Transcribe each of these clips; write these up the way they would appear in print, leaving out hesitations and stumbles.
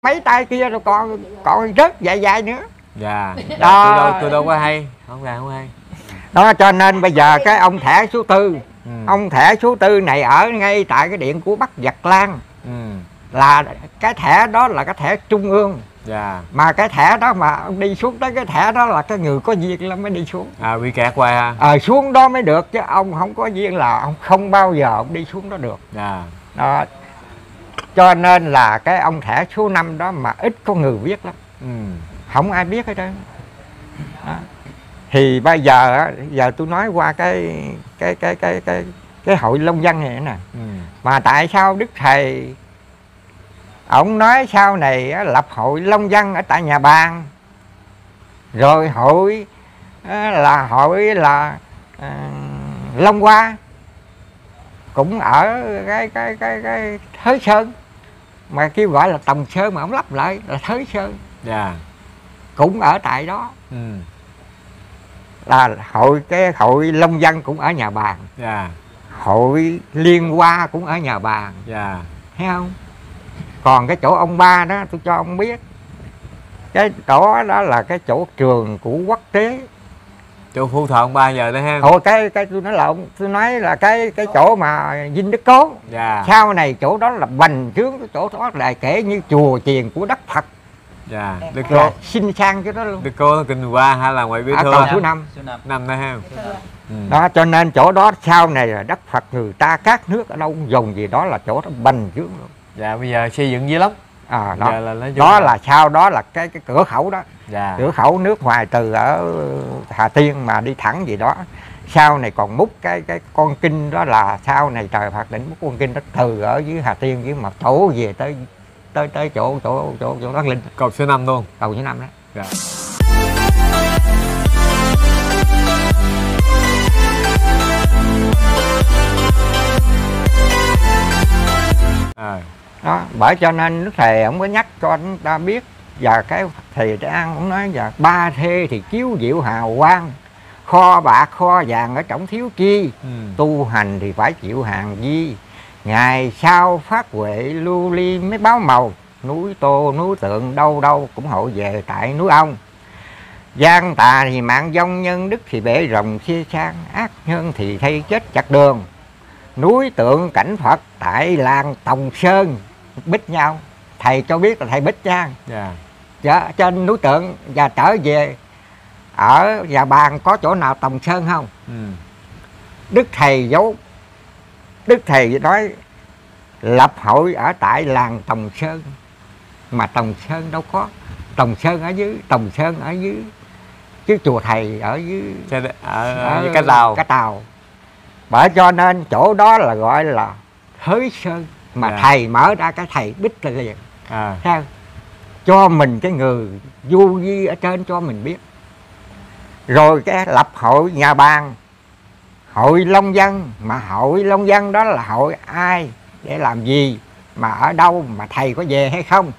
mấy tay kia rồi còn rất dài dài nữa. Dạ. Đó. Tôi đâu có hay, không hay. Đó cho nên bây giờ cái ông thẻ số tư, ông thẻ số tư này ở ngay tại cái điện của Bắc Giật Lan. Là cái thẻ đó là cái thẻ trung ương. Dạ. Mà cái thẻ đó mà ông đi xuống tới cái thẻ đó là cái người có duyên là mới đi xuống. Bị kẹt qua ha. Xuống đó mới được, chứ ông không có duyên là ông không bao giờ ông đi xuống đó được. Dạ. Đó. Cho nên là cái ông thẻ số 5 đó mà ít có người biết lắm. Không ai biết hết trơn. Thì bây giờ tôi nói qua cái hội Long Dân này nè. Mà tại sao Đức Thầy ông nói sau này lập hội Long Dân ở tại nhà Bàng, rồi hội là Long Hoa cũng ở cái Thới Sơn, mà kêu gọi là Tòng Sơn mà ông lắp lại là Thới Sơn. Dạ. Cũng ở tại đó. Là cái hội Long Dân cũng ở nhà Bàng. Dạ. Hội Liên Hoa cũng ở nhà Bàng. Dạ. Thấy không? Còn cái chỗ ông Ba đó tôi cho ông biết, cái chỗ đó là cái chỗ trường của Quốc Tế, chỗ phu thọ ông Ba giờ đấy ha. cái tôi nói là tôi nói là cái chỗ mà Dinh Đức Cố. Dạ. Sau này chỗ đó là bành trướng, cái chỗ đó là kể như chùa chiền của đất Phật. Dạ. Đức Cố xin sang cái đó luôn. Đức Cố Kinh Hoa hay là ngoại Bí Thưa? Cầu số 5. Năm đó ha. Đó cho nên chỗ đó sau này là đất Phật, người ta các nước ở đâu dùng gì đó là chỗ đó bành trướng luôn. Dạ. Bây giờ xây dựng dữ lắm. Đó là sau đó là cái cửa khẩu đó. Dạ. Cửa khẩu nước ngoài từ ở Hà Tiên mà đi thẳng gì đó. Sau này còn múc cái con kinh đó, là sau này trời Phật định múc con kinh đó từ ở dưới Hà Tiên với mà tổ về tới chỗ Đắc Linh. Cầu số 5 luôn. Cầu số 5 đó. Dạ. Đó, bởi cho nên Đức Thầy ông có nhắc cho chúng ta biết. Và cái Thầy An cũng nói là ba thê thì chiếu diệu hào quang, kho bạc kho vàng ở trong thiếu chi. Tu hành thì phải chịu hàng di, ngày sau phát huệ lưu ly mới báo màu. Núi Tô núi Tượng đâu đâu cũng hội về tại núi ông. Gian tà thì mạng vong, nhân đức thì bể rồng xê sang, ác nhân thì thay chết chặt đường. Núi Tượng cảnh Phật tại làng Tòng Sơn bích nhau. Thầy cho biết là thầy bích trang. Dạ, trên núi Tượng. Và trở về ở nhà Bàng có chỗ nào Tòng Sơn không? Đức Thầy giấu. Đức Thầy nói lập hội ở tại làng Tòng Sơn. Mà Tòng Sơn đâu có. Tòng Sơn ở dưới, Tòng Sơn ở dưới chứ chùa Thầy ở dưới ở Cái Tàu. Cái Tàu. Bởi cho nên chỗ đó là gọi là Thới Sơn. Mà thầy mở ra cái thầy bích là liền. Sao? Cho mình cái người vô vi ở trên cho mình biết. Rồi cái lập hội nhà Bàng, hội Long Dân. Mà hội Long Dân đó là hội ai, để làm gì, mà ở đâu, mà thầy có về hay không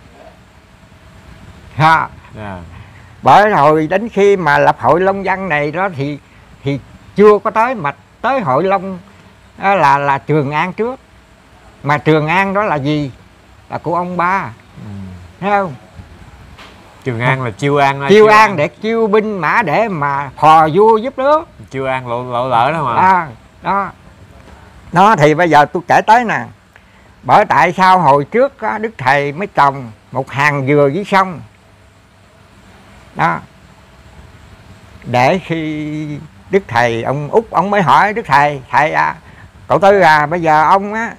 ha. Bởi rồi đến khi mà lập hội Long Dân này đó thì chưa có tới, mà tới hội Long là Trường An trước. Mà Trường An đó là gì? Là của ông Ba. Thấy không? Trường An là chiêu an. Chiêu an để chiêu binh mã để mà phò vua giúp nước. Chiêu an lộ lỡ đó mà. Đó thì bây giờ tôi kể tới nè. Bởi tại sao hồi trước đó, Đức Thầy mới trồng một hàng dừa dưới sông. Đó. Để khi Đức Thầy ông Út ông mới hỏi Đức Thầy cậu Tư bây giờ ông á,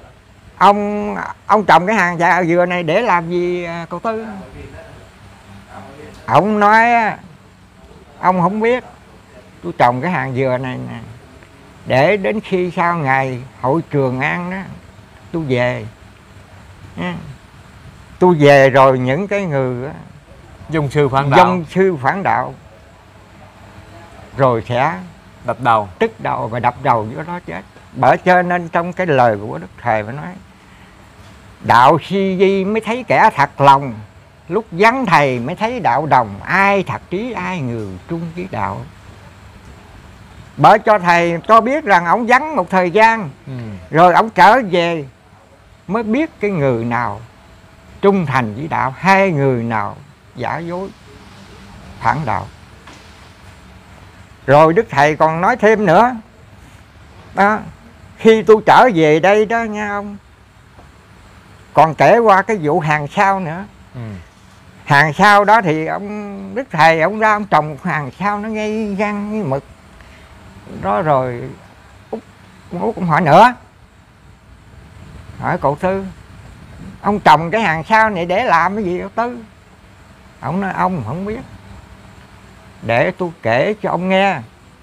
ông trồng cái hàng dừa này để làm gì cậu Tư? Ông nói ông không biết, tôi trồng cái hàng dừa này nè để đến khi sau ngày hội Trường An đó tôi về. Tôi về rồi những cái người Dung sư phản đạo rồi sẽ đập đầu, tức đầu và đập đầu vô đó chết. Bởi cho nên trong cái lời của Đức Thầy phải nói đạo si di mới thấy kẻ thật lòng, lúc vắng thầy mới thấy đạo đồng, ai thật trí ai người trung với đạo. Bởi cho thầy cho biết rằng ông vắng một thời gian rồi ông trở về mới biết cái người nào trung thành với đạo, hai người nào giả dối phản đạo. Rồi Đức Thầy còn nói thêm nữa đó, khi tôi trở về đây đó nha ông, còn kể qua cái vụ hàng sao nữa. Hàng sao đó thì ông Đức Thầy ông ra ông trồng hàng sao nó ngay răng như mực đó. Rồi Út cũng hỏi nữa, hỏi cậu Tư, ông trồng cái hàng sao này để làm cái gì cậu Tư? Ông nói ông không biết, để tôi kể cho ông nghe.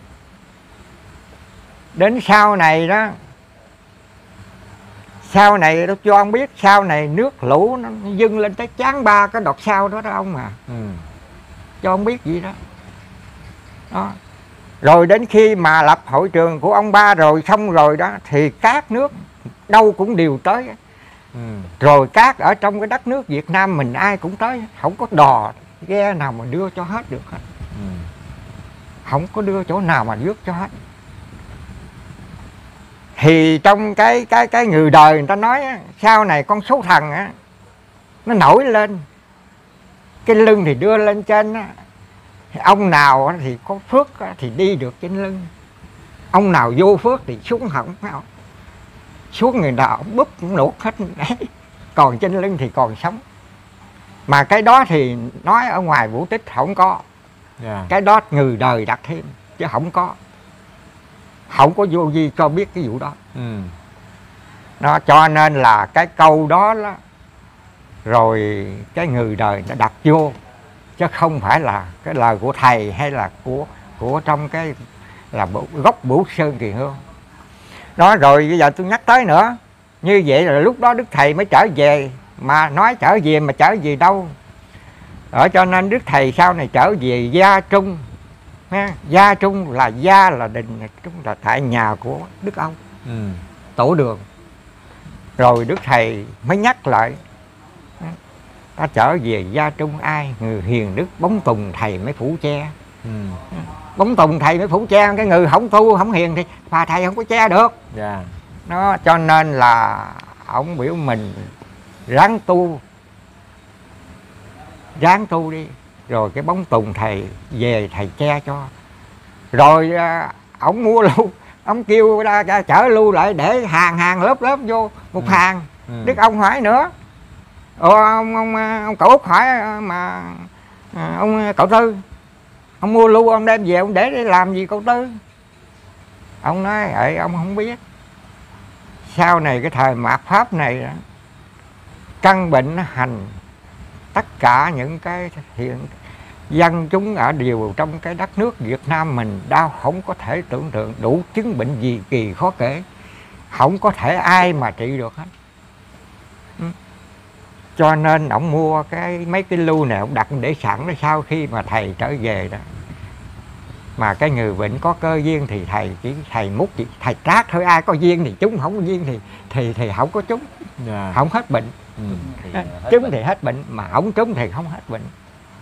Đến sau này đó, sau này tôi cho ông biết, sau này nước lũ nó dâng lên tới chán 3 cái đọt sao đó đó ông à. Cho ông biết gì đó. Đó. Rồi đến khi mà lập hội trường của ông Ba rồi xong rồi đó, thì các nước đâu cũng đều tới. Rồi các ở trong cái đất nước Việt Nam mình ai cũng tới, không có đò ghe nào mà đưa cho hết được hết. Không có đưa chỗ nào mà rước cho hết. Thì trong cái người đời người ta nói á, sau này con số thần á, nó nổi lên, cái lưng thì đưa lên trên á. Ông nào thì có phước á, thì đi được trên lưng, ông nào vô phước thì xuống hỏng, xuống người nào búp cũng nuốt hết đấy. Còn trên lưng thì còn sống. Mà cái đó thì nói ở ngoài vũ tích không có. Cái đó người đời đặt thêm chứ không có. Không có vô vi cho biết cái vụ đó. Nó cho nên là cái câu đó, rồi cái người đời đã đặt vô, chứ không phải là cái lời của thầy hay là của trong cái là gốc Bửu Sơn Kỳ Hương. Đó, rồi bây giờ tôi nhắc tới nữa, như vậy là lúc đó Đức Thầy mới trở về. Mà nói trở về mà trở về đâu? Cho nên Đức Thầy sau này trở về Gia Trung. Gia Trung là Gia là đình, Trung là tại nhà của Đức ông, tổ đường. Rồi Đức Thầy mới nhắc lại, ta trở về Gia Trung ai? Người hiền đức bóng tùng thầy mới phủ che. Bóng tùng thầy mới phủ che, cái người không tu không hiền thì và thầy không có che được. Nó cho nên là ông biểu mình ráng tu đi, rồi cái bóng tùng thầy về thầy che cho. Rồi ông mua lưu, ông kêu ra chở lưu lại để hàng lớp vô một hàng. Đức ông hỏi nữa, ông cậu Út hỏi mà ông cậu Tư, ông mua lưu ông đem về ông để làm gì cậu Tư? Ông nói ông không biết. Sau này cái thời mạt Pháp này căn bệnh nó hành tất cả những cái hiện dân chúng ở đều trong cái đất nước Việt Nam mình đau không có thể tưởng tượng, đủ chứng bệnh gì kỳ khó kể, không có thể ai mà trị được hết. Cho nên ông mua mấy cái lưu này ông đặt để sẵn, để sau khi mà thầy trở về đó, mà cái người bệnh có cơ duyên thì thầy múc chỉ thầy trát thôi, ai có duyên thì trúng, không có duyên thì không có trúng, không hết bệnh. Trúng thì hết bệnh, mà không trúng thì không hết bệnh.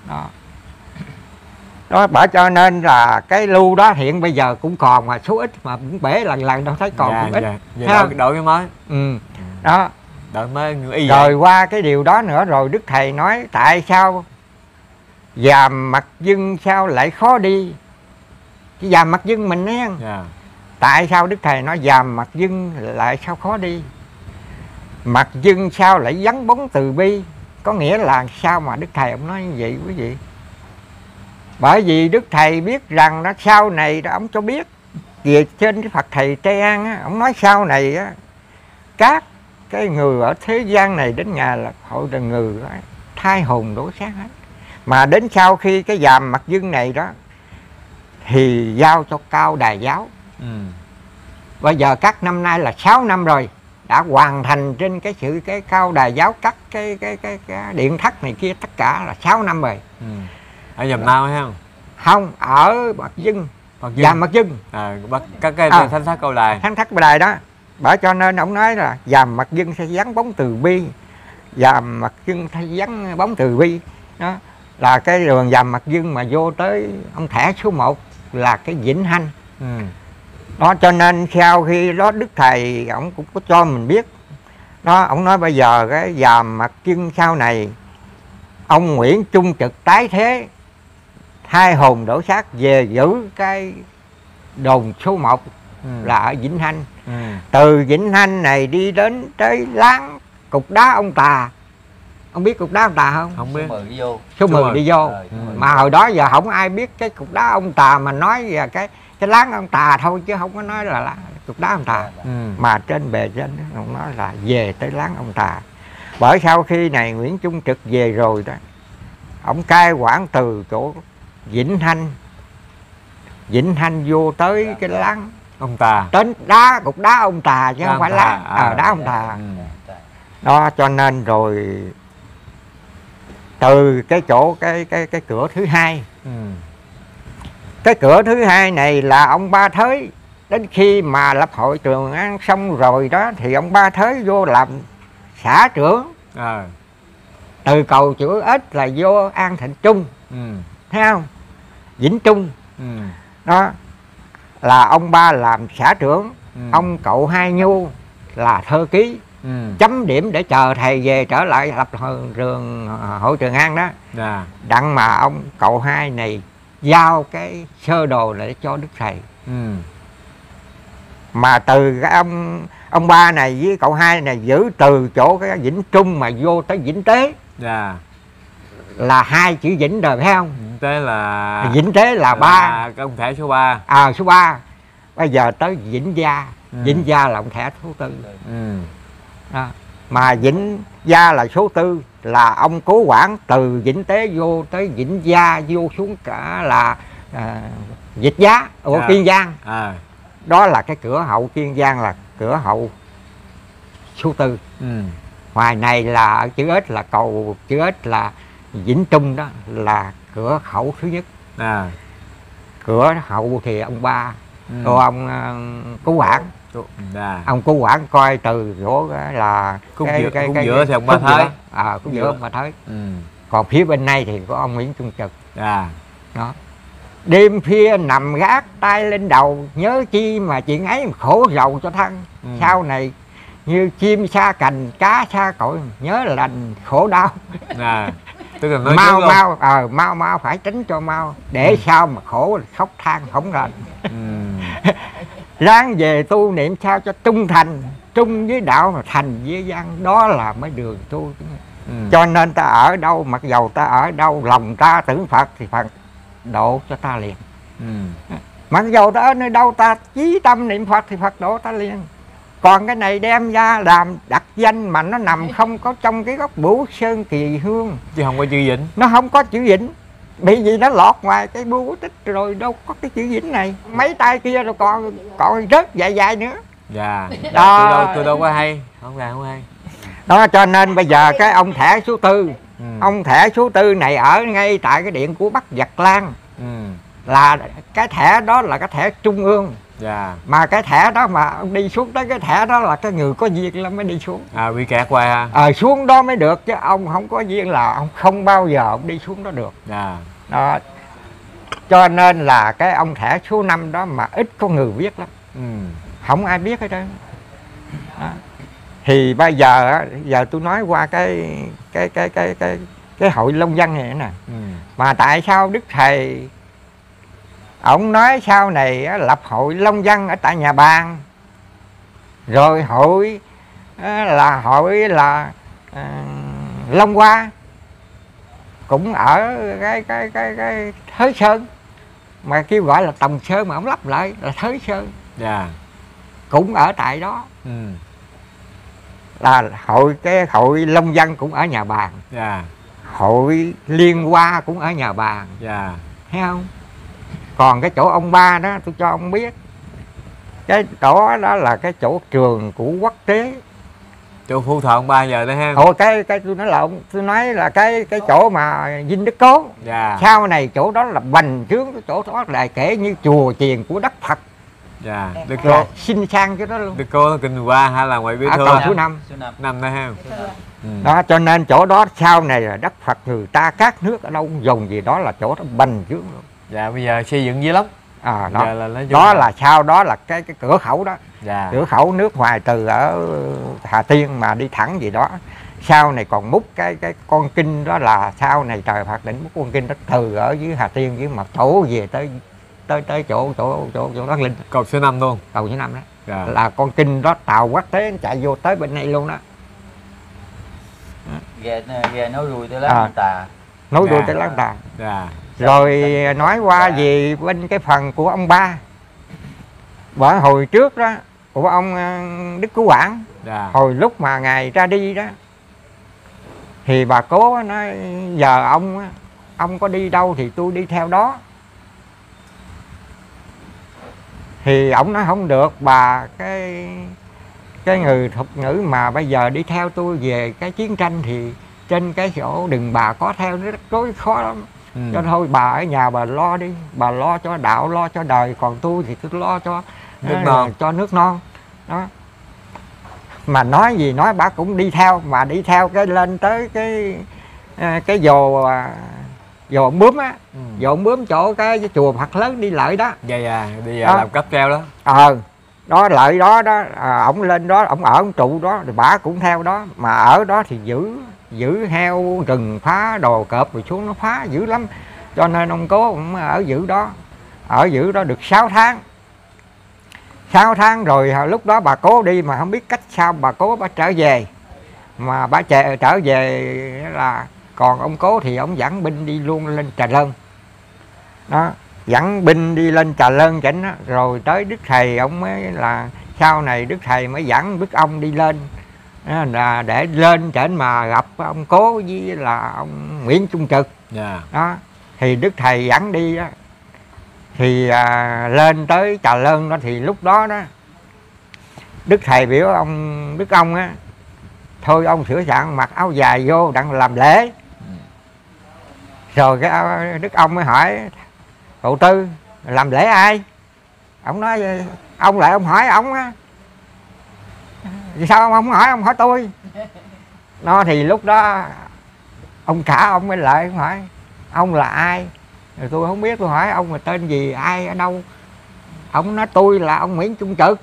Đó bởi cho nên là cái lưu đó hiện bây giờ cũng còn, mà số ít, mà cũng bể lần đâu thấy còn cũng ít. Đổi cái mới. Đó. Đổi mới y rồi vậy. Qua cái điều đó nữa, rồi Đức Thầy nói tại sao Dàm Mặt Dưng sao lại khó đi? Cái Dàm Mặt Dưng mình nghe. Tại sao Đức Thầy nói Dàm Mặt Dưng lại sao khó đi? Mặt Dưng sao lại vắng bóng từ bi? Có nghĩa là sao mà Đức Thầy ông nói như vậy quý vị? Bởi vì Đức Thầy biết rằng nó sau này đó, ông cho biết về trên cái Phật Thầy Tây An á, ông nói sau này á, các cái người ở thế gian này đến nhà là hội là người đó, thai hồn đổ xác hết. Mà đến sau khi cái Dàm Mặt Dưng này đó thì giao cho Cao Đài Giáo. Bây giờ các năm nay là 6 năm rồi, đã hoàn thành trên cái Cao Đài Giáo cắt cái điện thất này kia, tất cả là 6 năm rồi. Ở Dầm Nao hay không? Không, ở Mặt Dưng. Dàm Mặt Dưng. Các cái thánh thất Cao Đài. Thánh thất Cao Đài đó. Bởi cho nên ông nói là Dàm Mặt Dưng sẽ vắng bóng từ bi. Dàm Mặt Dưng sẽ vắng bóng từ bi. Đó là cái đường Dàm Mặt Dưng mà vô tới ông thẻ số 1 là cái Vĩnh Hanh. Đó cho nên sau khi đó Đức Thầy ông cũng có cho mình biết. Đó, ông nói bây giờ cái Dàm Mặt Trưng sau này ông Nguyễn Trung Trực tái thế, hai hồn đổ xác về giữ cái đồn số 1 là ở Vĩnh Thanh. Từ Vĩnh Thanh này đi đến tới láng Cục Đá Ông Tà. Ông biết Cục Đá Ông Tà không? Không biết. Số 10 đi vô. Mà hồi đó giờ không ai biết cái Cục Đá Ông Tà, mà nói về cái láng ông Tà thôi, chứ không có nói là Cục Đá Ông Tà. Mà trên bề trên ông nói là về tới láng ông Tà. Bởi sau khi này Nguyễn Trung Trực về rồi đó, ông cai quản từ chỗ Vĩnh Thanh vô tới cái láng Ông Tà, đến Cục Đá Ông Tà, chứ không phải láng Đá Ông Tà. Đó, cho nên rồi từ cái chỗ cái cửa thứ hai, cái cửa thứ hai này là ông Ba Thới. Đến khi mà lập hội Trường An xong rồi đó thì ông Ba Thới vô làm xã trưởng. Từ cầu chữ Ếch là vô An Thịnh Trung, thấy không? Vĩnh Trung. Đó là ông Ba làm xã trưởng, ông cậu Hai Nhu là thơ ký, chấm điểm để chờ thầy về trở lại lập hội Trường An đó. Đặng mà ông cậu Hai này giao cái sơ đồ để cho đức thầy. Mà từ cái ông Ba này với cậu Hai này giữ từ chỗ cái Vĩnh Trung mà vô tới Vĩnh Tế, là 2 chữ Vĩnh rồi, phải không? Vĩnh Tế là 3, cái ông thẻ số 3. Số 3. Bây giờ tới Vĩnh Gia. Vĩnh Gia là ông thẻ số 4. Đó. Mà Vĩnh Gia là số 4 là ông cố quản từ Vĩnh Tế vô tới Vĩnh Gia, vô xuống cả là Dịch Giá ở Kiên Giang. Đó là cái cửa hậu Kiên Giang, là cửa hậu số 4. Ngoài này là ở chữ Ếch là cầu chữ Ếch là Vĩnh Trung, đó là cửa khẩu thứ nhất. Cửa hậu thì ông Ba, ông cố quản. Ông cố quản coi từ chỗ là khúc giữa thì ông Ba Thới. Khúc giữa ông Ba Thới. Còn phía bên này thì có ông Nguyễn Trung Trực. Đó. Đêm khuya nằm gác tay lên đầu, nhớ chi mà chuyện ấy mà khổ rầu cho thân. Sau này như chim xa cành, cá xa cội, nhớ lành khổ đau. Tức là nói mau phải tránh cho mau, để sao mà khổ khóc than không rành. Ráng về tu niệm sao cho trung thành, trung với đạo mà thành với văn, đó là mới đường tu. Cho nên ta ở đâu, mặc dầu ta ở đâu, lòng ta tưởng Phật thì Phật độ cho ta liền. Mặc dầu ta ở nơi đâu, ta chí tâm niệm Phật thì Phật độ ta liền. Còn cái này đem ra làm đặt danh mà nó nằm không có trong cái góc Bửu Sơn Kỳ Hương, chứ không có chữ Vĩnh. Nó không có chữ Vĩnh, bị gì nó lọt ngoài cái bưu tích rồi, đâu có cái chữ Vĩnh này. Mấy tay kia rồi còn rất dài nữa. Tôi đâu có hay, không hay. Đó, cho nên bây giờ cái ông thẻ số 4, ông thẻ số 4 này ở ngay tại cái điện của Bắc Giật Lan. Là cái thẻ đó là cái thẻ trung ương. Mà cái thẻ đó mà ông đi xuống tới cái thẻ đó là cái người có duyên lắm mới đi xuống. Bị kẹt qua ha. Xuống đó mới được, chứ ông không có duyên là ông không bao giờ ông đi xuống đó được. Đó. Cho nên là cái ông thẻ số 5 đó mà ít có người biết lắm. Không ai biết hết trơn. Thì bây giờ tôi nói qua cái hội Long Văn này nè. Mà tại sao Đức Thầy ông nói sau này lập hội Long Văn ở tại Nhà Bàng, rồi hội là Long Hoa cũng ở cái Thới Sơn, mà kêu gọi là Tòng Sơn mà ông lắp lại là Thới Sơn. Cũng ở tại đó. Là cái hội Long Văn cũng ở Nhà Bàng. Hội Liên Hoa cũng ở Nhà Bàng. Thấy không? Còn cái chỗ ông Ba đó tôi cho ông biết, cái chỗ đó là cái chỗ trường của Quốc Tế, chỗ phu thọ ông Ba giờ đấy ha. Cái tôi nói là tôi nói là cái chỗ mà Dinh Đức Cố. Sau này chỗ đó là bành trướng, cái chỗ đó là kể như chùa chiền của Đất Phật. Đức Cô xin sang cái đó luôn. Đức Cô Kinh Hoa hay là ngoài Bí Thư? Cầu số 5. Năm đó ha. Đó, cho nên chỗ đó sau này là đất Phật, người ta các nước ở đâu dùng gì đó là chỗ đó bành trướng luôn. Bây giờ xây dựng dữ lắm. đó, Dạ, là nói chung đó là sau đó là cái cửa khẩu đó. Dạ. Cửa khẩu nước ngoài từ ở Hà Tiên mà đi thẳng gì đó. Sau này còn múc cái con kinh đó, là sau này trời Phật định múc con kinh đó từ ở dưới Hà Tiên dưới mà tổ về tới chỗ Đắc Linh, Cầu số 5 luôn. cầu số 5 đó. Dạ. Là con kinh đó tàu quốc tế chạy vô tới bên này luôn đó. Ghe nối đuôi tới Láng Tà. Nối đuôi Dạ. tới Láng Tà. Dạ. Rồi nói qua về bên cái phần của ông ba, bởi hồi trước đó của ông Đức Cứu Quảng, Dạ. hồi lúc mà ngài ra đi đó thì bà cố nói giờ ông có đi đâu thì tôi đi theo đó. Thì ông nói không được bà, cái người thuật ngữ mà bây giờ đi theo tôi về cái chiến tranh thì trên cái chỗ đừng bà có theo nó rất rối khó lắm. Cho thôi bà ở nhà bà lo đi, bà lo cho đạo, lo cho đời, còn tôi thì tôi lo cho nước non, cho nước non đó. Mà nói gì nói bà cũng đi theo, mà đi theo cái lên tới cái dồ ông Bướm á, dồ ông Bướm chỗ cái chùa Phật lớn đi Lợi đó. Dạ dạ, đi làm cấp treo đó. Đó Lợi đó ổng lên đó, ổng ở ông trụ đó, rồi bả cũng theo đó. Mà ở đó thì giữ heo rừng, phá đồ cọp rồi xuống nó phá dữ lắm. Cho nên ông cố cũng ở giữ đó được 6 tháng. 6 tháng rồi lúc đó bà cố đi mà không biết cách sao bà cố bà trở về. Mà bà trở về là còn ông cố thì ông dẫn binh đi luôn lên Trà Lơn đó, dẫn binh đi lên Trà Lơn chỉnh đó. Rồi tới Đức Thầy ông mới là sau này Đức Thầy mới dẫn Đức ông đi lên là để lên trển mà gặp ông cố với là ông Nguyễn Trung Trực. Yeah. Đó thì Đức Thầy dẫn đi đó, thì lên tới Trà Lơn đó thì lúc đó đó Đức Thầy biểu ông Đức ông á, thôi ông sửa soạn mặc áo dài vô đặng làm lễ. Rồi cái Đức ông mới hỏi cậu Tư làm lễ ai? Ông nói ông lại ông hỏi ông á, vì sao ông không hỏi, ông hỏi tôi. Nó thì lúc đó ông cả ông mới lại ông hỏi ông là ai? Rồi tôi không biết, tôi hỏi ông là tên gì, ai, ở đâu. Ông nói tôi là ông Nguyễn Trung Trực.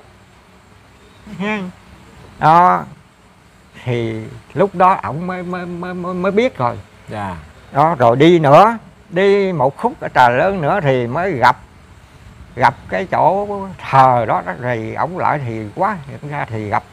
Đó thì lúc đó ông mới biết rồi. Yeah. Đó rồi đi nữa, đi một khúc ở Trà Lơn nữa thì mới gặp cái chỗ thờ đó, rồi ông lại thì quá hiện ra thì gặp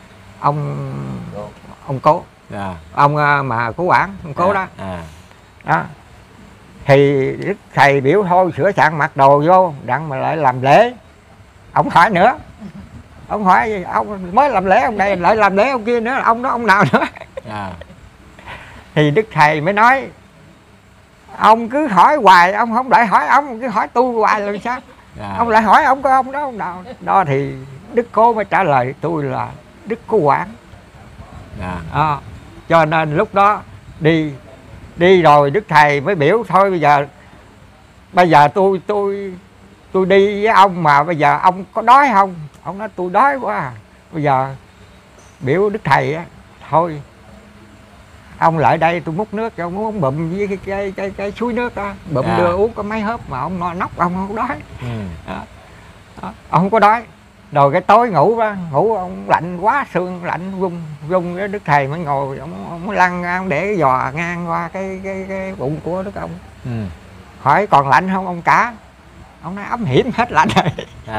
ông cố. Yeah. Ông mà Cứu Quảng, ông cố. Yeah. Đó. Đó thì Đức Thầy biểu thôi sửa soạn mặc đồ vô đặng mà lại làm lễ. Ông hỏi nữa, ông hỏi ông mới làm lễ ông đây lại làm lễ ông kia nữa, ông đó ông nào nữa. Yeah. Thì Đức Thầy mới nói ông cứ hỏi hoài, ông không lại hỏi ông cứ hỏi tôi hoài là sao? Yeah. Ông lại hỏi ông có ông đó ông nào đó. Thì Đức Cố mới trả lời tôi là Đức Cứu Quảng. Yeah. Cho nên lúc đó đi rồi Đức Thầy mới biểu thôi bây giờ tôi đi với ông mà bây giờ ông có đói không? Ông nói tôi đói quá. Bây giờ biểu Đức Thầy á, thôi ông lại đây tôi múc nước cho ông uống bụm với cái suối nước đó, bụm đưa uống có mấy hớp mà ông no nóc, ông không đói. Ông không có đói. Rồi cái tối ngủ ông lạnh quá, xương lạnh rung cái Đức Thầy mới ngồi ông lăn ông để giò ngang qua cái bụng của Đức ông. Hỏi còn lạnh không ông cả? Ông nói ấm hiểm hết lạnh rồi.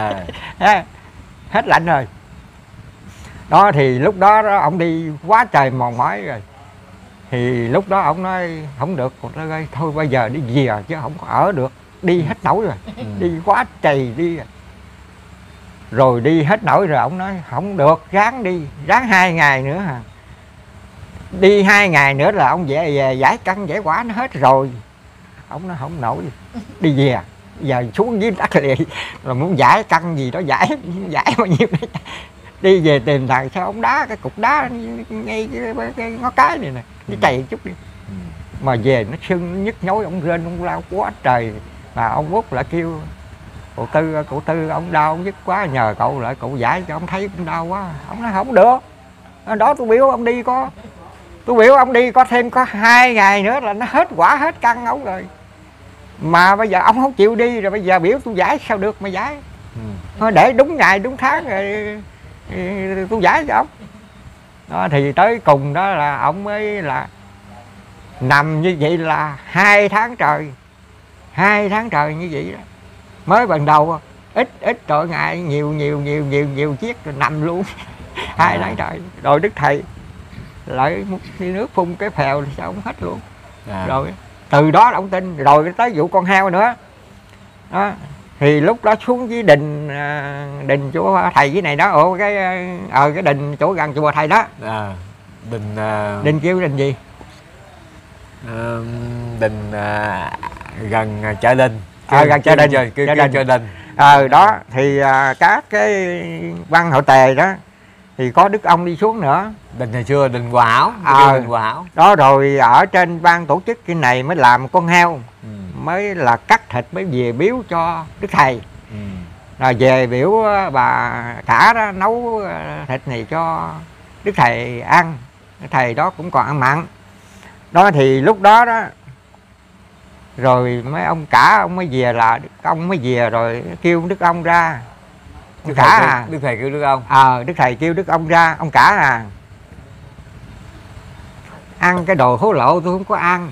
Hết lạnh rồi. Đó thì lúc đó ông đi quá trời mòn mỏi rồi. Thì lúc đó ông nói không được, thôi bây giờ đi về chứ không có ở được, đi hết nổi rồi. Đi quá trời đi rồi đi hết nổi rồi. Ông nói không được, ráng 2 ngày nữa hả? Đi 2 ngày nữa là ông về giải căn giải quả nó hết rồi. Ông nói không nổi, đi về giờ xuống dưới đất liền, là muốn giải căn gì đó giải bao nhiêu đó. Đi về tìm thằng sao ông đá cái cục đá ngay cái ngó cái này nè, nó chạy chút đi. Mà về nó sưng nó nhức nhối, ông rên ông lao quá trời. Mà ông Út lại kêu cậu Tư ông đau ông nhức quá, nhờ cậu lại cậu giải cho ông thấy cũng đau quá. Ông nói không được, đó tôi biểu ông đi có thêm có 2 ngày nữa là nó hết quả hết căn ông rồi. Mà bây giờ ông không chịu đi rồi, bây giờ biểu tôi giải sao được mà giải. Thôi để đúng ngày đúng tháng rồi tôi giải cho ông. Đó, thì tới cùng đó là ông mới là nằm như vậy là 2 tháng trời. 2 tháng trời như vậy đó. Mới ban đầu ít rồi ngày nhiều chiếc rồi nằm luôn. 2 tháng trời. Rồi đức thầy lại đi nước phun cái phèo thì sao ông hết luôn. Rồi từ đó là ông tin. Rồi tới vụ con heo nữa đó, thì lúc đó xuống với đình chỗ thầy với này đó, cái đình chỗ gần chùa thầy đó. Đình kêu đình gì? Đình gần chợ Đình. Gần chợ Đình. Chợ Đình. Đó thì các cái văn hội tề đó thì có đức ông đi xuống nữa. Đình hồi xưa đình Hòa Hảo. Đình Hòa Hảo đó. Rồi ở trên ban tổ chức cái này mới làm con heo, mới là cắt thịt mới về biếu cho đức thầy. Rồi về biểu bà cả đó nấu thịt này cho đức thầy ăn. Đức thầy đó cũng còn ăn mặn đó. Thì lúc đó đó rồi mấy ông cả ông mới về, là đức ông mới về rồi kêu đức ông ra. Đức thầy kêu đức ông. Đức thầy kêu đức ông ra. Ông cả ăn cái đồ hối lộ tôi không có ăn.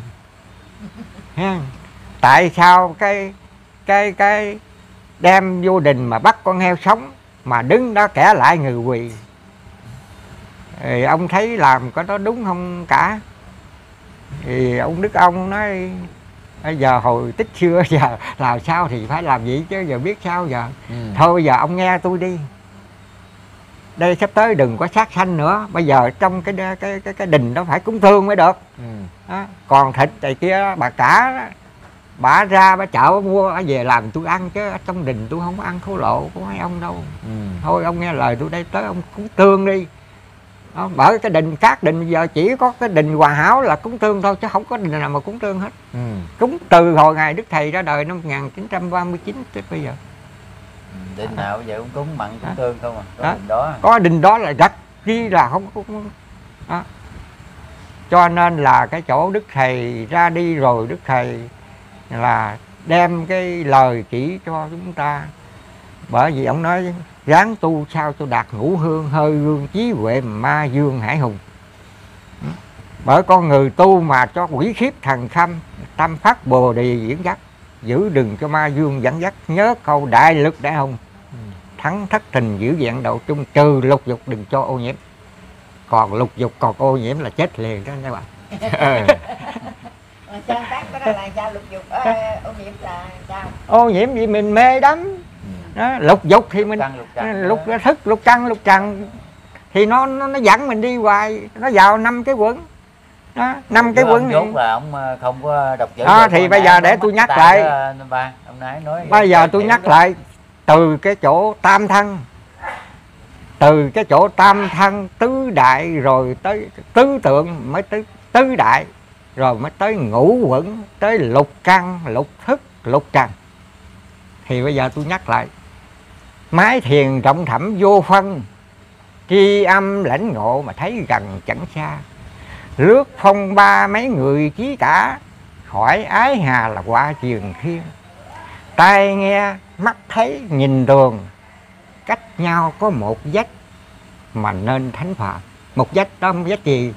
Tại sao cái đem vô đình mà bắt con heo sống mà đứng đó kẻ lại người quỳ? Thì ông thấy làm có đó đúng không cả? Thì ông đức ông nói bây giờ hồi tích xưa giờ làm sao thì phải làm vậy chứ giờ biết sao giờ. Thôi bây giờ ông nghe tôi đi. Đây sắp tới đừng có sát sanh nữa. Bây giờ trong cái đình đó phải cúng thương mới được. Đó. Còn thịt này kia bà cả đó, bà ra bà chợ bà mua bà về làm tôi ăn, chứ ở trong đình tôi không ăn thối lộ của mấy ông đâu. Thôi ông nghe lời tôi đây, tới ông cúng tương đi. Đó, bởi cái đình các đình giờ chỉ có cái đình Hòa Hảo là cúng tương thôi, chứ không có đình nào mà cúng tương hết. Cúng từ hồi ngày đức thầy ra đời năm 1939 tới bây giờ. Đình nào bây giờ cũng cúng mặn cúng tương không à? Có đình đó. Có đình đó là rất chi là không có đó. Cho nên là cái chỗ đức thầy ra đi rồi, đức thầy là đem cái lời chỉ cho chúng ta. Bởi vì ông nói ráng tu sao cho đạt ngũ hương, hơi gương trí huệ ma dương hải hùng. Bởi con người tu mà cho quỷ khiếp thần khâm, tâm phát bồ đề diễn dắt, giữ đừng cho ma dương dẫn dắt. Nhớ câu đại lực đại hùng, thắng thất tình giữ dạng độ chung, trừ lục dục đừng cho ô nhiễm. Còn lục dục còn ô nhiễm là chết liền đó các bạn. Sáng tác đó là sao? Lục dục ô nhiễm là sao? Ô nhiễm gì mình mê đắm đó. Lục dục thì mình lục thức, lục căng, lục trần thì nó dẫn mình đi hoài, nó vào 5 cái quẩn đó. 5 cái quẩn này là ông không có đọc chữ thì bây giờ để tôi nhắc lại. Ông nói bây giờ tôi nhắc lại từ cái chỗ tam thân, từ cái chỗ tam thân tứ đại rồi tới tứ tượng, mới tới tứ đại, rồi mới tới ngũ quẩn, tới lục căn, lục thức, lục trần. Thì bây giờ tôi nhắc lại, mái thiền rộng thẳm vô phân, tri âm lãnh ngộ mà thấy gần chẳng xa. Lướt phong ba mấy người chí cả, hỏi ái hà là quả truyền thiên. Tai nghe mắt thấy nhìn tường, cách nhau có một vách mà nên thánh phạt. Một vách đó vách gì?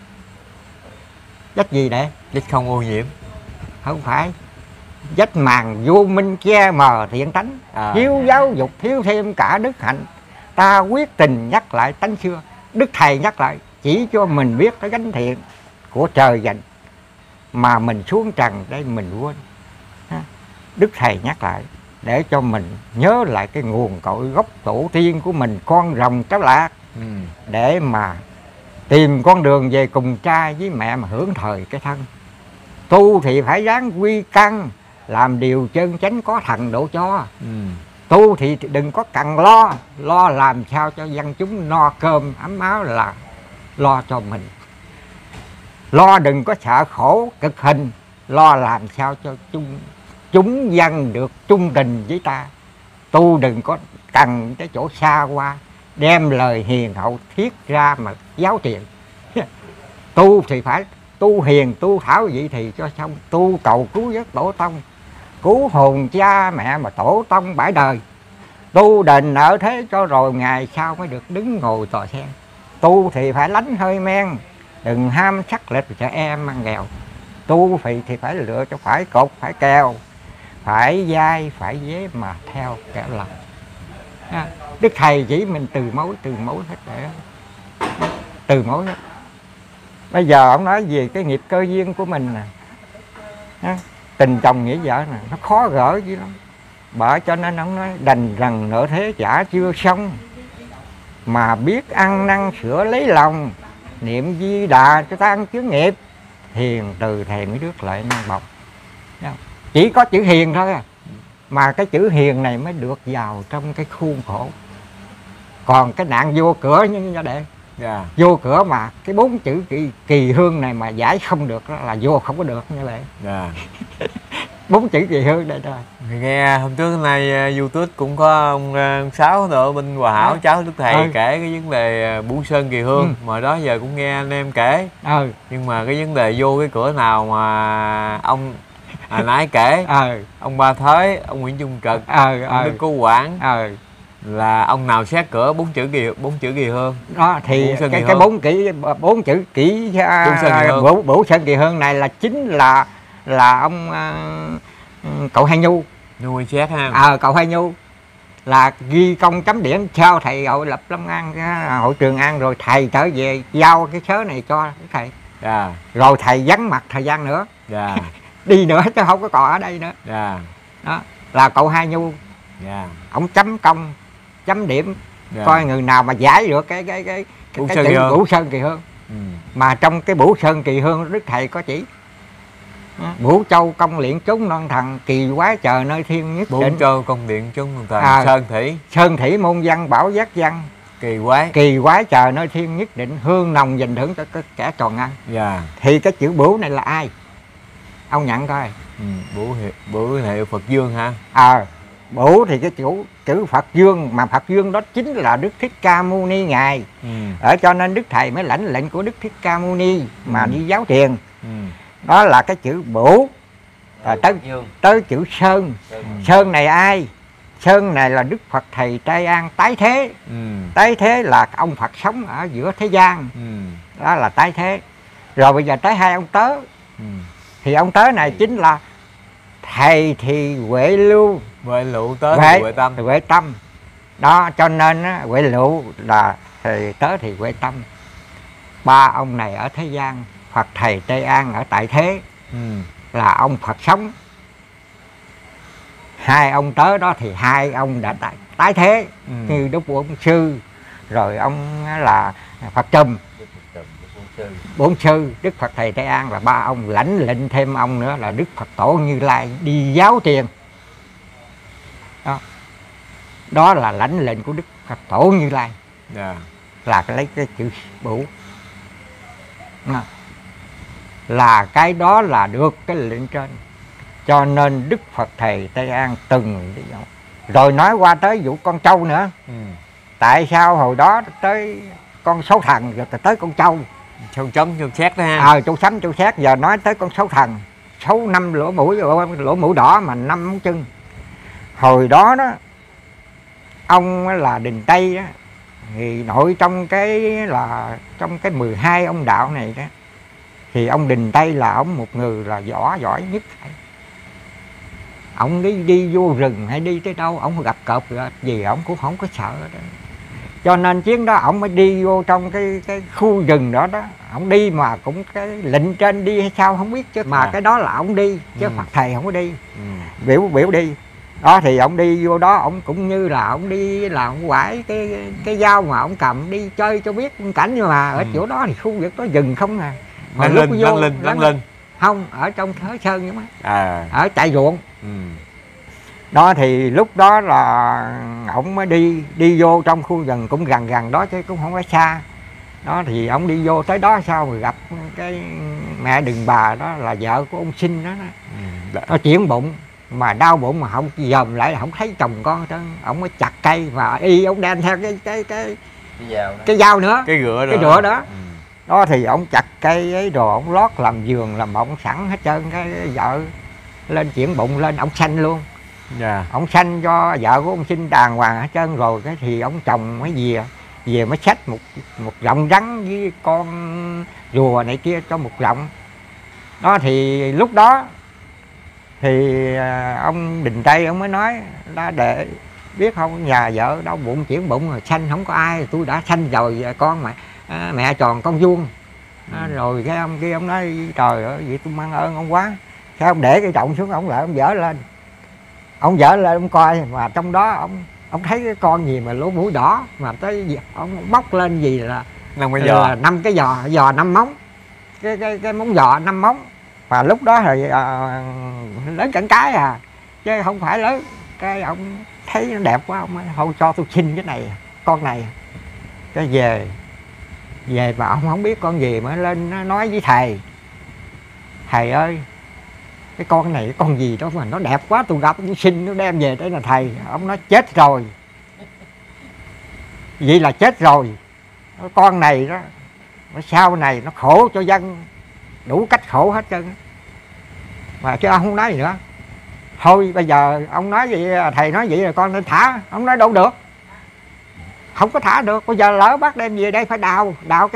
Vách gì đấy? Vách không ô nhiễm. Không phải. Vách màn vô minh che mờ thiện tánh, thiếu giáo dục thiếu thêm cả đức hạnh. Ta quyết tình nhắc lại tánh xưa. Đức thầy nhắc lại chỉ cho mình biết cái gánh thiện của trời dành, mà mình xuống trần đây mình quên. Đức thầy nhắc lại để cho mình nhớ lại cái nguồn cội gốc tổ tiên của mình, con rồng cháu lạc, để mà tìm con đường về cùng cha với mẹ mà hưởng thời cái thân. Tu thì phải ráng quy căn, làm điều chân chánh có thần độ cho. Tu thì đừng có cần lo làm sao cho dân chúng no cơm ấm áo là lo cho mình. Lo đừng có sợ khổ cực hình, lo làm sao cho chúng dân được trung tình với ta. Tu đừng có cần cái chỗ xa qua, đem lời hiền hậu thiết ra mà giáo truyền. Tu thì phải tu hiền, tu thảo vậy thì cho xong. Tu cầu cứu vớt tổ tông, cứu hồn cha mẹ mà tổ tông bãi đời. Tu đền nợ thế cho rồi ngày sau mới được đứng ngồi tòa sen. Tu thì phải lánh hơi men, đừng ham sắc lịch trẻ em ăn nghèo. Tu thì phải lựa cho phải cột, phải kèo, phải vai, phải dế mà theo kẻ lòng. Đức thầy chỉ mình từ mối hết để từ mối hết. Bây giờ ông nói về cái nghiệp cơ duyên của mình nè, tình chồng nghĩa vợ nè, nó khó gỡ dữ lắm. Bởi cho nên ông nói đành rằng nợ thế chả chưa xong, mà biết ăn năn sửa lấy lòng, niệm Di Đà cho tan chướng nghiệp, hiền từ thầy mới rước lại mang bọc. Chỉ có chữ hiền thôi à, mà cái chữ hiền này mới được vào trong cái khuôn khổ. Còn cái nạn vô cửa như vậy đệ, vô cửa mà cái 4 chữ kỳ hương này mà giải không được đó là vô không có được như vậy. 4 chữ kỳ hương đây thôi. Nghe hôm trước nay YouTube cũng có ông Sáu ở bên Hòa Hảo, cháu Đức Thầy kể cái vấn đề Bửu Sơn Kỳ Hương, mà đó giờ cũng nghe anh em kể. Nhưng mà cái vấn đề vô cái cửa nào mà ông nãy kể, ông Ba Thới, ông Nguyễn Trung Trực, ông Đức Cô Quảng, là ông nào xét cửa 4 chữ kỳ hương đó thì cái 4 chữ Bửu Sơn Kỳ Hương này là chính là ông cậu Hai Nhu nuôi xét ha. Cậu Hai Nhu là ghi công chấm điểm sau thầy gọi lập Long An hội Trường An, rồi thầy trở về giao cái sớ này cho thầy. Rồi thầy vắng mặt thời gian nữa, đi nữa chứ không có còn ở đây nữa. Đó là cậu Hai Nhu, ông chấm công chấm điểm, coi người nào mà giải được cái chữ Bửu Sơn Kỳ Hương. Mà trong cái Bửu Sơn Kỳ Hương Đức Thầy có chỉ Bửu Châu công liện chúng non thần, kỳ quái chờ nơi thiên nhất định. Bửu Châu công liện chúng non thần, Sơn Thủy môn văn bảo giác văn, kỳ quái chờ nơi thiên nhất định, hương nồng dành thưởng cho kẻ tròn ăn. Thì cái chữ Bửu này là ai? Ông nhận coi. Bửu hiệu Phật Dương hả? Bửu thì cái chữ Phật Dương, mà Phật Dương đó chính là Đức Thích Ca Mâu Ni ngài. Cho nên Đức Thầy mới lãnh lệnh của Đức Thích Ca Mâu Ni mà đi giáo tiền. Đó là cái chữ Bửu. Tới chữ Sơn. Sơn này ai? Sơn này là Đức Phật Thầy Tây An tái thế. Tái thế là ông Phật sống ở giữa thế gian. Đó là tái thế. Rồi bây giờ tới 2 ông Tớ. Thì ông Tớ này chính là thầy thì Huệ Lưu, Tớ thì Huệ Tâm. Đó cho nên Huệ Lưu là thầy, Tớ thì Huệ Tâm. 3 ông này ở thế gian, Phật Thầy Tây An ở tại thế, là ông Phật sống. 2 ông Tớ đó thì 2 ông đã tái thế, như Đức Bổn Sư, rồi ông là Phật Trùm, Bổn Sư. Đức Phật Thầy Tây An là 3 ông, lãnh lệnh thêm ông nữa là Đức Phật Tổ Như Lai đi giáo tiền. Đó là lãnh lệnh của Đức Phật Tổ Như Lai. Là lấy cái chữ Bửu. Là cái đó là được cái lệnh trên. Cho nên Đức Phật Thầy Tây An từng đi dạo. Rồi nói qua tới vụ con trâu nữa. Tại sao hồi đó tới con Sáu Thần rồi tới con trâu? Châu chấm châu xét đó ha. Châu sấm châu xét. Giờ nói tới con Sáu Thần, 6 năm lỗ mũi đỏ mà 5 móng chân. Hồi đó đó ông là Đình Tây đó, thì nội trong cái 12 ông đạo này đó, thì ông Đình Tây là ông một người là giỏi nhất. Ông đi vô rừng hay đi tới đâu, ông gặp cọp gì ông cũng không có sợ đó. Cho nên chuyến đó ông mới đi vô trong cái khu rừng đó đó. Ông đi mà cũng cái lệnh trên đi hay sao không biết chứ. Mà cái đó là ông đi, chứ Phật Thầy không có đi. Biểu đi. Đó thì ông đi vô đó, ông cũng như là ông đi là ông quải cái dao mà ông cầm đi chơi cho biết cảnh. Nhưng mà ở chỗ đó thì khu vực đó rừng không à. Lăng Linh. Không, ở trong Thới Sơn nhưng mà ở chạy ruộng. Đó thì lúc đó là ổng mới đi vô trong khu rừng cũng gần đó chứ cũng không có xa. Đó thì ổng đi vô tới đó sao rồi gặp cái mẹ Đừng Bà đó là vợ của ông Sinh đó. Nó chuyển bụng mà đau bụng mà không dòm lại là không thấy chồng con hết. Ổng mới chặt cây và ổng đem theo cái dao nữa, cái rửa đó. Đó thì ổng chặt cây ấy đồ ổng lót làm giường làm mộng sẵn hết trơn cái vợ. lên chuyển bụng lên, ông sanh luôn. Dạ. Ông sanh cho vợ của ông sinh đàng hoàng hết trơn rồi, cái thì ông chồng mới về mới xách một rọng rắn với con rùa này kia cho một rọng. Đó thì lúc đó thì ông Đình Tây ông mới nói đã để biết không, nhà vợ đau bụng chuyển bụng rồi sanh không có ai, tôi đã sanh rồi con mà mẹ tròn con vuông. Rồi cái ông kia ông nói trời ơi vậy tôi mang ơn ông quá. Sao ông để cái trọng xuống, ông lại ông dở lên, ông coi mà trong đó ông thấy cái con gì mà lỗ mũi đỏ mà tới ông bóc lên gì là 5 cái giò, 5 cái giò 5 móng, cái móng giò 5 móng. Và lúc đó thì lớn cẳng cái chứ không phải lớn. Cái ông thấy nó đẹp quá, ông nói thôi cho tôi xin cái này, con này. Cái về mà ông không biết con gì, mới lên nó nói với thầy ơi cái con này con gì đó mà nó đẹp quá, tôi gặp tôi xin nó đem về đây là thầy. Ông nói chết rồi, vậy là chết rồi. Con này đó sau này nó khổ cho dân đủ cách khổ hết trơn. Mà chứ ông không nói gì nữa. Thôi bây giờ ông nói vậy, thầy nói vậy là con nên thả. Ông nói đâu được, không có thả được. Bây giờ lỡ bắt đem về đây phải đào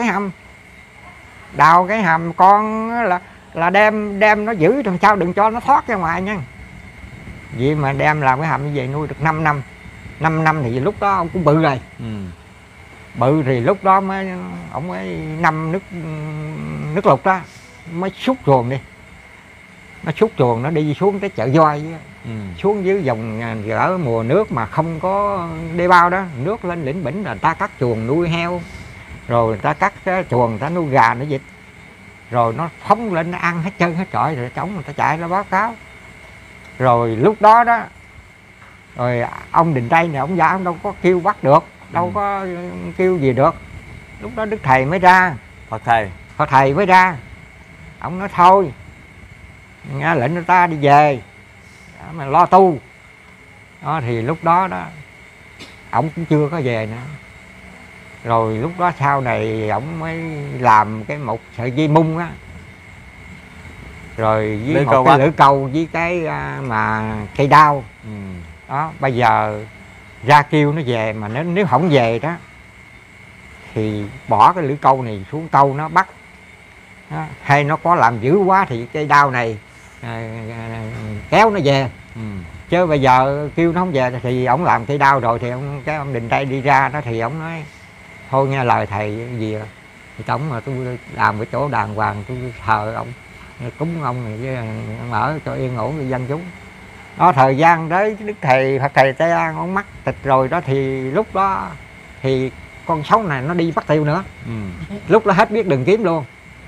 cái hầm con là đem nó giữ làm sao đừng cho nó thoát ra ngoài nha. Vậy mà đem làm cái hầm như vậy nuôi được 5 năm. 5 năm thì lúc đó ông cũng bự rồi. Bự thì lúc đó ông mới năm nước lụt đó mới xúc chuồng đi. Nó xúc chuồng nó đi xuống tới chợ Voi, xuống dưới dòng ở mùa nước mà không có đê bao đó, nước lên lĩnh bỉnh là ta cắt chuồng nuôi heo, rồi người ta cắt cái chuồng ta nuôi gà nuôi vịt, rồi nó phóng lên nó ăn hết trơn hết trọi, rồi trống người ta chạy ra báo cáo. Rồi lúc đó đó rồi ông Đình Tây này ông già ông đâu có kêu bắt được, đâu có kêu gì được. Lúc đó Đức Thầy mới ra, Phật thầy mới ra, ông nói thôi nghe lệnh người ta đi về mà lo tu. Đó thì lúc đó đó ổng cũng chưa có về nữa. Rồi lúc đó sau này ổng mới làm cái một sợi dây mung á, rồi với một cái lưỡi câu với cái mà cây đao. Đó bây giờ ra kêu nó về, mà nếu không về đó thì bỏ cái lưỡi câu này xuống câu nó bắt. Đó. Hay nó có làm dữ quá thì cây đao này kéo nó về. Chứ bây giờ kêu nó không về thì ổng làm cây đao rồi thì ông Đình Tây đi ra đó thì ổng nói thôi nghe lời thầy gì thì tổng mà tôi làm cái chỗ đàng hoàng, tôi thờ ông cúng ông này với ở cho yên ổn cho dân chúng. Đó thời gian đấy Đức Thầy Phật thầy Tây An ông mắc tịch rồi đó thì lúc đó thì con sấu này nó đi bắt tiêu nữa. Lúc đó hết biết đường kiếm luôn.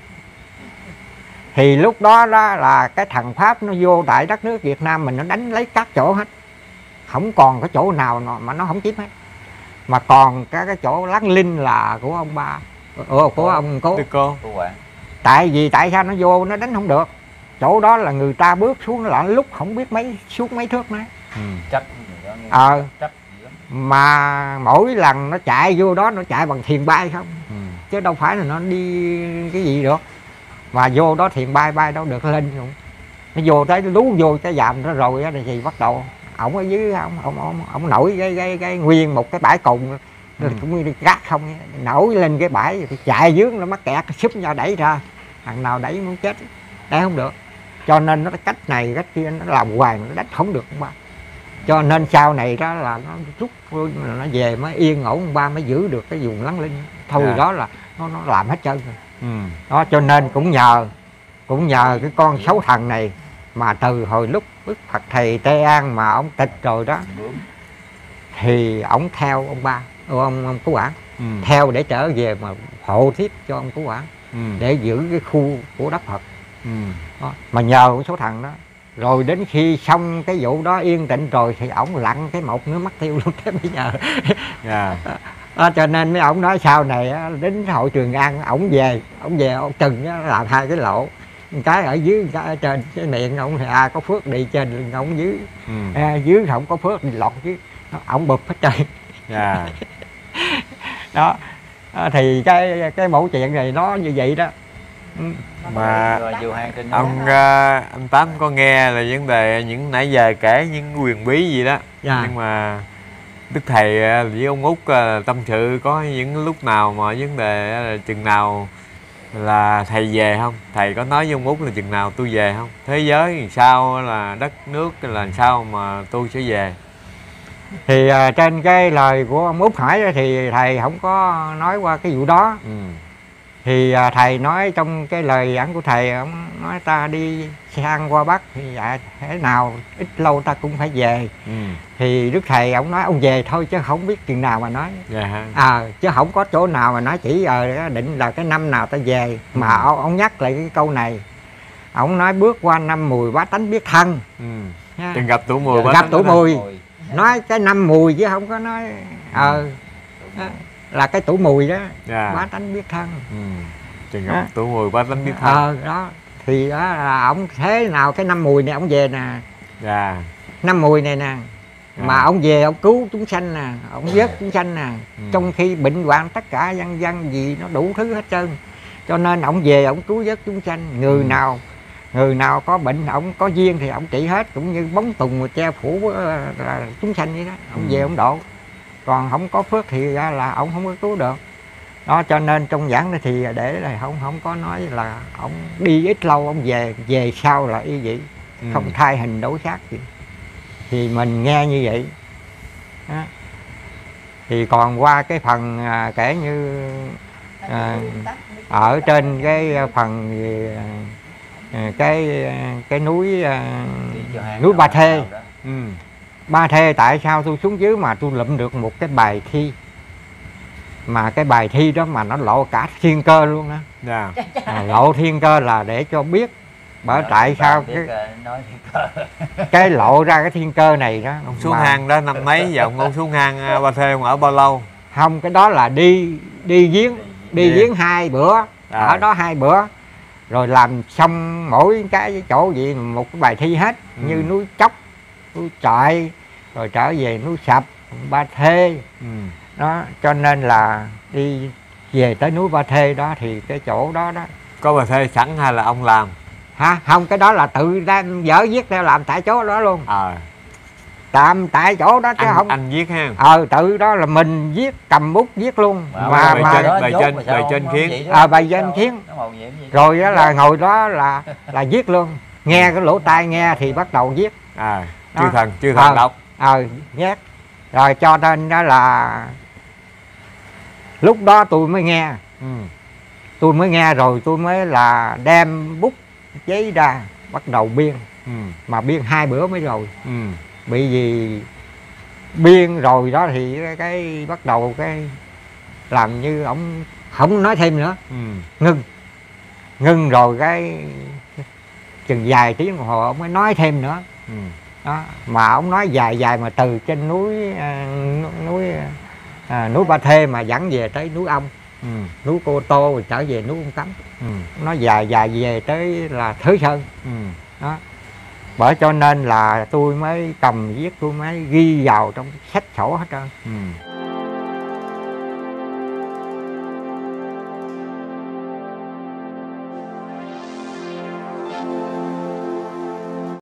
Thì lúc đó đó là cái thằng Pháp nó vô tại đất nước Việt Nam mình, nó đánh lấy các chỗ hết, không còn cái chỗ nào mà nó không chiếm hết. Mà còn cái chỗ Láng Linh là của ông ba của ông Cố. Tại sao nó vô nó đánh không được? Chỗ đó là người ta bước xuống là lúc không biết mấy thước nữa. Mà mỗi lần nó chạy vô đó nó chạy bằng thuyền bay không, chứ đâu phải là nó đi cái gì được. Mà vô đó thuyền bay đâu được lên luôn. Nó vô tới lú vô cái dạm đó rồi đó thì bắt đầu ổng ở dưới ổng nổi cái nguyên một cái bãi cồn cũng như đi gác không, nổi lên cái bãi thì chạy dướng nó mắc kẹt súp nhau đẩy ra, thằng nào đẩy muốn chết, đẩy không được. Cho nên nó cách này cách kia nó làm hoài nó đánh không được ông ba. Cho nên sau này đó là nó rút nó về mới yên ổn, ông ba mới giữ được cái vùng Láng Linh. Thôi đó là nó làm hết trơn rồi. Đó cho nên cũng nhờ cái con xấu thần này mà từ hồi lúc Đức Phật thầy Tây An mà ông tịch rồi đó thì ổng theo ông ba ông Cứu Quảng, theo để trở về mà hộ tiếp cho ông Cứu Quảng, để giữ cái khu của đất Phật. Đó. Mà nhờ cái số thằng đó rồi đến khi xong cái vụ đó yên tĩnh rồi thì ổng lặn cái một nước mắt tiêu luôn tới bây giờ. Cho nên mấy ổng nói sau này đến hội Trường An ổng về ông Trừng làm hai cái lỗ, một cái ở dưới một cái ở trên. Cái miệng ổng thì có phước đi trên, ổng dưới dưới không có phước đi lọt dưới, ổng bụp hết trời. Đó thì cái mẫu chuyện này nó như vậy đó. Mà rồi dù hàng trên ông anh Tám có nghe là vấn đề những nãy giờ kể những quyền bí gì đó, nhưng mà Đức Thầy với ông Út tâm sự có những lúc nào mà vấn đề là chừng nào là thầy về không? Thầy có nói với ông Út là chừng nào tôi về không? Thế giới làm sao, là đất nước là làm sao mà tôi sẽ về? Thì trên cái lời của ông Út hỏi thì thầy không có nói qua cái vụ đó. Thì thầy nói trong cái lời giảng của thầy, ông nói ta đi sang qua Bắc thì thế nào ít lâu ta cũng phải về. Thì Đức Thầy ông nói ông về thôi chứ không biết chừng nào mà nói. Chứ không có chỗ nào mà nói chỉ định là cái năm nào ta về. Mà ông nhắc lại cái câu này, ông nói bước qua năm Mùi bá tánh biết thân. Đừng gặp tuổi Mùi, gặp tuổi Mùi. Nói cái năm Mùi chứ không có nói là cái tuổi Mùi đó. Bá tánh biết thân. Chừng gặp tuổi Mùi bá tánh biết thân. Đó thì đó là ông thế nào cái năm Mùi này ông về nè. Năm Mùi này nè, mà ông về ông cứu chúng sanh nè, ông vớt chúng sanh nè. Trong khi bệnh hoạn tất cả dân dân gì nó đủ thứ hết trơn, cho nên ông về ông cứu vớt chúng sanh. Người nào có bệnh ông có duyên thì ông trị hết, cũng như bóng tùng mà che phủ là chúng sanh vậy đó. Ông về ông độ, còn không có phước thì ra là ông không có cứu được. Đó, cho nên trong giảng này thì để là không có nói là ông đi ít lâu ông về sau là y vậy, không thay hình đổi xác gì. Thì mình nghe như vậy đó. Thì còn qua cái phần kể như ở trên cái phần cái núi Ba Thê. Ba Thê tại sao tôi xuống dưới mà tôi lụm được một cái bài thi, mà cái bài thi đó mà nó lộ cả thiên cơ luôn đó. Lộ thiên cơ là để cho biết bởi tại sao cái lộ ra cái thiên cơ này đó. Ông xuống hang đó năm mấy giờ ông xuống hang Ba Thê, ông ở bao lâu? Không, cái đó là đi giếng 2 bữa, ở đó 2 bữa rồi làm xong mỗi cái chỗ gì một cái bài thi hết. Như núi Chốc, núi Trọi, rồi trở về núi Sập, Ba Thê. Đó, cho nên là đi về tới núi Ba Thê đó thì cái chỗ đó đó. Có Ba Thê sẵn hay là ông làm? Không, cái đó là tự đem vợ viết theo làm tại chỗ đó luôn. Tạm tại chỗ đó chứ không. Anh viết ha? Tự đó là mình viết, cầm bút viết luôn. Bài trên khiến. Bài trên khiến. Rồi đó là ngồi đó là viết luôn. Nghe cái lỗ tai nghe thì bắt đầu viết. Chư thần đọc. Nhét. Rồi cho nên đó là lúc đó tôi mới nghe. Tôi mới nghe rồi tôi mới là đem bút giấy ra bắt đầu biên. Mà biên 2 bữa mới rồi. Bởi vì biên rồi đó thì cái bắt đầu cái làm như ổng không nói thêm nữa. Ngưng rồi cái chừng vài tiếng đồng hồ ông mới nói thêm nữa. Đó, mà ông nói dài mà từ trên núi Ba Thê mà dẫn về tới núi Ông, núi Cô Tô, rồi trở về núi Ông Cấm. Nó dài về tới là Thới Sơn. Đó, bởi cho nên là tôi mới cầm viết, tôi mới ghi vào trong sách sổ hết trơn.